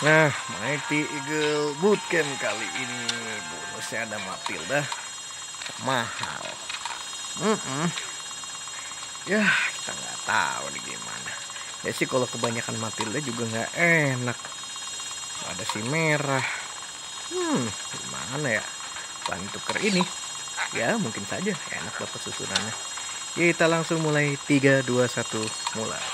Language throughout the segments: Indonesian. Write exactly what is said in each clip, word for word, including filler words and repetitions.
Nah, Mighty Eagle Bootcamp kali ini bonusnya ada Matilda mahal. Mm-mm. Ya, kita nggak tahu nih gimana. Ya sih kalau kebanyakan Matilda juga nggak enak. Ada si merah. Hmm, gimana ya? Paling tuker ini. Ya, mungkin saja enak dapat susunannya. Kita langsung mulai tiga dua satu mulai.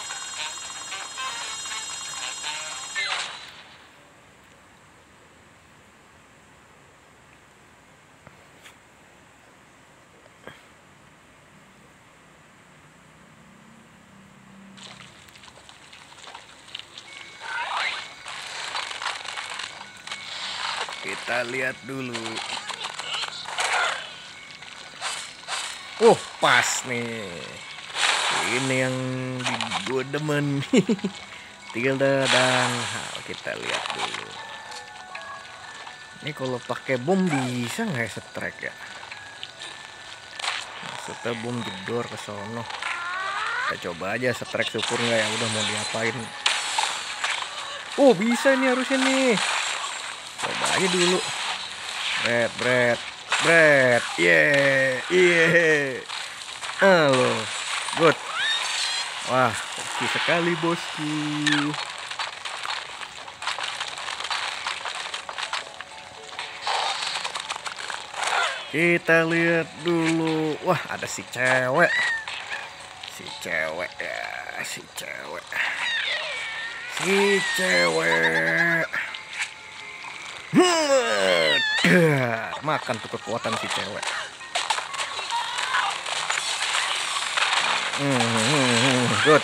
Kita lihat dulu. Oh, pas nih. Ini yang gue demen. Tinggal dadang. Nah, kita lihat dulu. Ini kalau pakai bom bisa nggak ya setrek ya? Maksudnya bom jedor ke sono. Kita coba aja setrek, syukur nggak ya, udah mau diapain. Oh, bisa nih harusnya nih. Coba aja dulu. Bread, bread, bread. Yeah, yeah. Halo, good. Wah, oke sekali bosku. Kita lihat dulu. Wah, ada si cewek. Si cewek ya, si cewek. Si cewek. Hmm, makan tuh kekuatan si cewek. Hmm, good.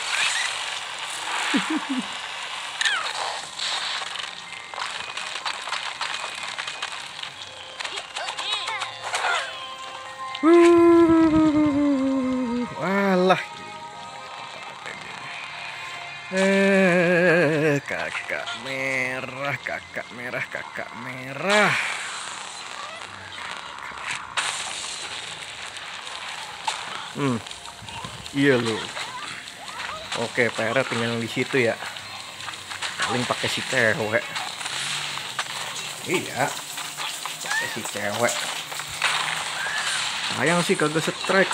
Walah. Eh, kakak merah, kakak merah, kakak merah. Hmm, iya loh. Oke, P R tinggal di situ ya. Paling pakai si cewek. Iya, pakai si cewek. Sayang sih kagak setrek.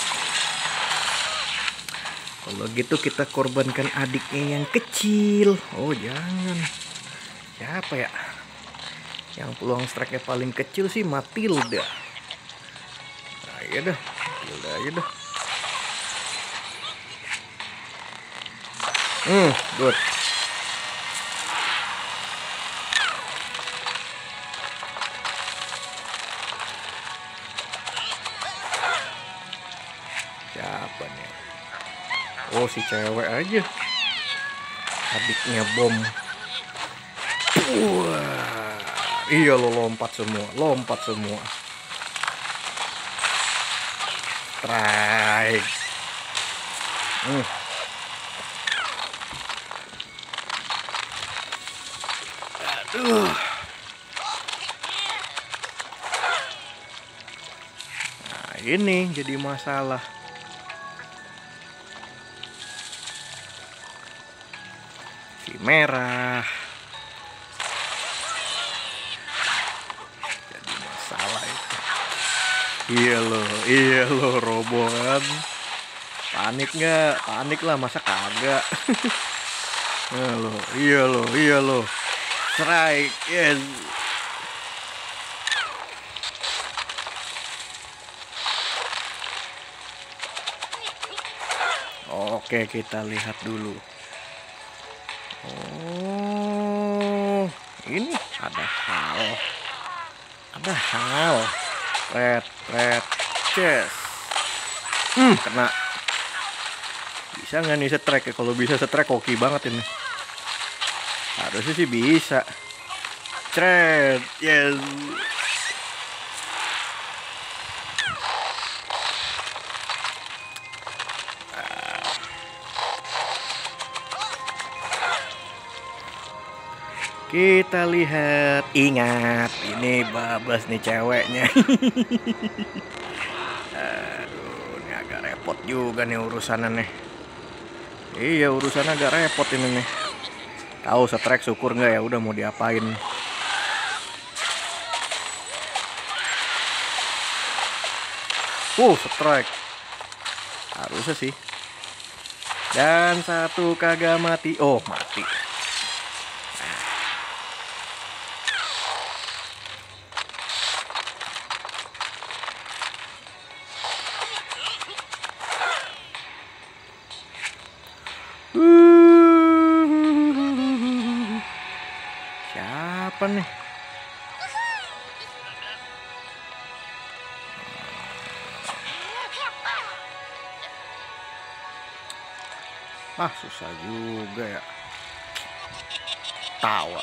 Kalau gitu kita korbankan adiknya yang kecil. Oh jangan. Siapa ya? Yang peluang strike-nya paling kecil sih Matilda. Nah iya dah, Matilda aja dah. Hmm, good. Siapa nih? Oh si cewek aja. Adiknya bom. Wah, iya lo lompat semua, lompat semua. Strike. Hmm. Aduh. Nah ini jadi masalah. Si merah. Jadi masalah itu. Iya loh, iya loh robohan. Panik nggak? Panik lah, masa kagak. Iya loh, iya loh, iya loh. Strike, yes. Oke, kita lihat dulu. Oh, ini ada hal. Ada hal. Red, red, chest. Hmm, kena. Bisa nggak nih setrek ya? Kalau bisa setrek oke banget ini. Harusnya sih bisa. Thread, yes. Kita lihat. Ingat, ini babas nih ceweknya. Aduh, ini agak repot juga nih urusannya nih. Iya, urusan agak repot ini nih. Tahu strike syukur nggak ya udah mau diapain. Uh strike harusnya sih. Dan satu kagak mati. Oh mati. Siapa nih? Ah susah juga ya. Tawa.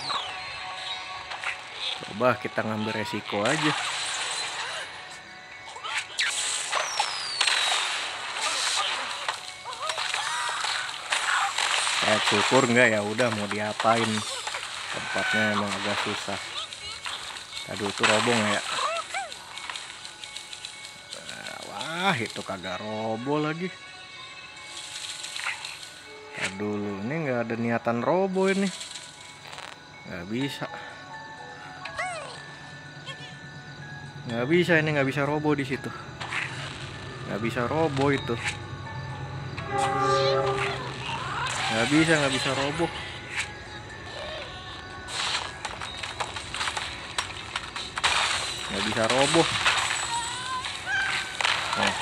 Coba kita ngambil resiko aja. Eh syukur nggak ya udah mau diapain. Tempatnya emang agak susah. Aduh tuh robong ya. Wah itu kagak robo lagi. Dulu ini nggak ada niatan robo ini, nggak bisa, nggak bisa ini nggak bisa robo di situ, nggak bisa robo itu, nggak bisa nggak bisa robo, nggak bisa robo. Oh.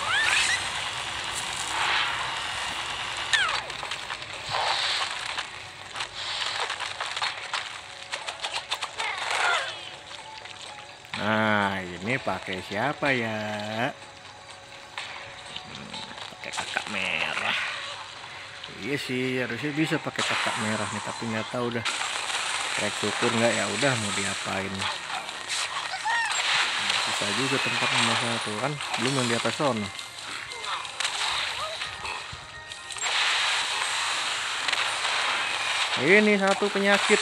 Nah ini pakai siapa ya? Hmm, pakai kakak merah. Iya sih harusnya bisa pakai kakak merah nih, tapi nggak tahu dah. Kayak syukur nggak ya udah mau diapain. Susah juga tempatnya masalah tuh kan, belum yang di atas sana. Ini satu penyakit.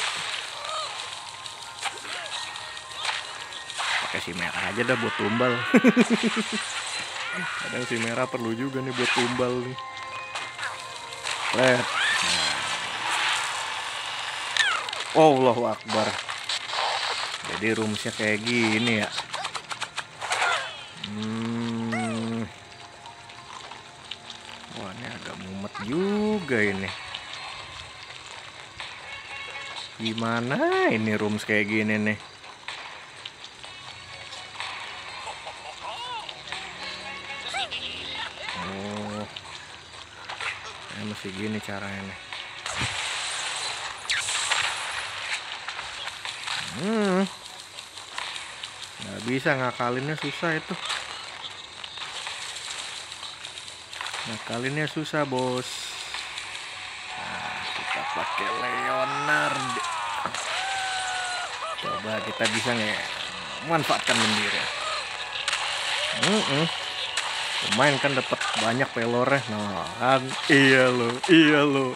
Pakai si merah aja dah buat tumbal. Kadang si merah perlu juga nih buat tumbal nih. Nah. Allahu Akbar. Jadi rumusnya kayak gini ya. Hmm. Wah ini agak mumet juga ini. Gimana ini rooms kayak gini nih? Oh, ini masih gini caranya nih. Hmm, nggak bisa ngakalinnya susah itu. Ngakalinnya susah bos. Nah, kita pakai Leonard. Coba kita bisa nggak manfaatkan lendir ya. Mm -mm. Lumayan kan dapat banyak pelornya. Nah kan iya lo, iya lo.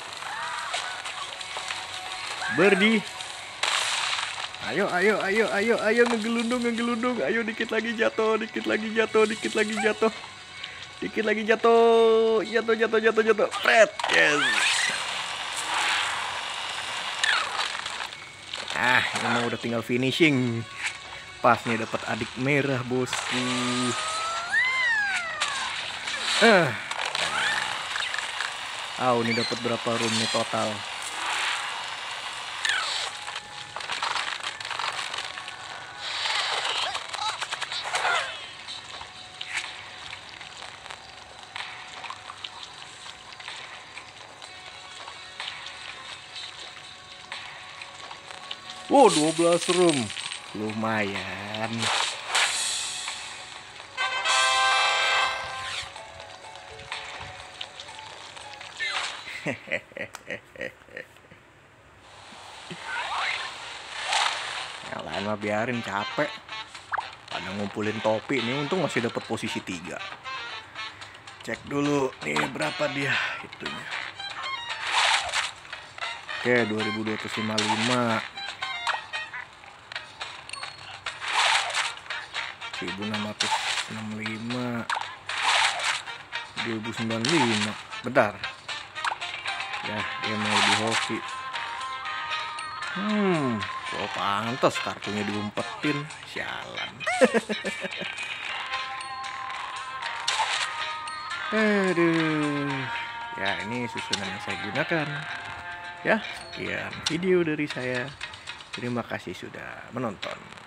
Berdi. Ayo, ayo, ayo, ayo, ayo ngegelundung, ngegelundung. Ayo dikit lagi jatuh, dikit lagi jatuh, dikit lagi jatuh. Dikit lagi jatuh, jatuh, jatuh, jatuh, jatuh. Fred, yes. Ah, ini mau udah tinggal finishing. Pas nih dapat adik merah bosku. Eh. Ah, ini dapat berapa room nih total? Wow, dua belas room. Lumayan. Yang lain mah biarin, capek. Pada ngumpulin topi nih, untung masih dapat posisi tiga. Cek dulu nih berapa dia itunya. Oke, dua ribu dua ratus lima puluh lima. seribu enam ratus enam puluh lima. dua ribu sembilan puluh lima. Bentar. Ya, dia mau lebih hoki. Hmm, oh pantas kartunya diumpetin, sialan. Aduh, ya ini susunan yang saya gunakan. Ya, sekian video dari saya. Terima kasih sudah menonton.